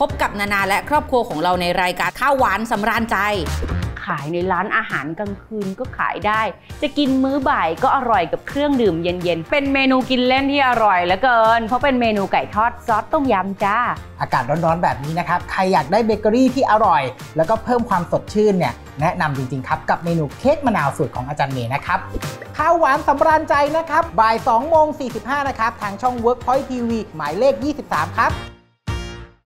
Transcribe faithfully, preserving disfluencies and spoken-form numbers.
พบกับนานาและครอบครัวของเราในรายการข้าวหวานสำราญใจขายในร้านอาหารกลางคืนก็ขายได้จะกินมื้อบ่ายก็อร่อยกับเครื่องดื่มเย็นๆเป็นเมนูกินเล่นที่อร่อยเหลือเกินเพราะเป็นเมนูไก่ทอดซอสต้มยำจ้าอากาศร้อนๆแบบนี้นะครับใครอยากได้เบเกอรี่ที่อร่อยแล้วก็เพิ่มความสดชื่นเนี่ยแนะนำจริงๆครับกับเมนูเค้กมะนาวสูตรของอาจารย์เมย์นะครับข้าวหวานสำราญใจนะครับบ่ายสองโมงสี่สิบห้านะครับทางช่อง Workpoint ที วี หมายเลขยี่สิบสามครับ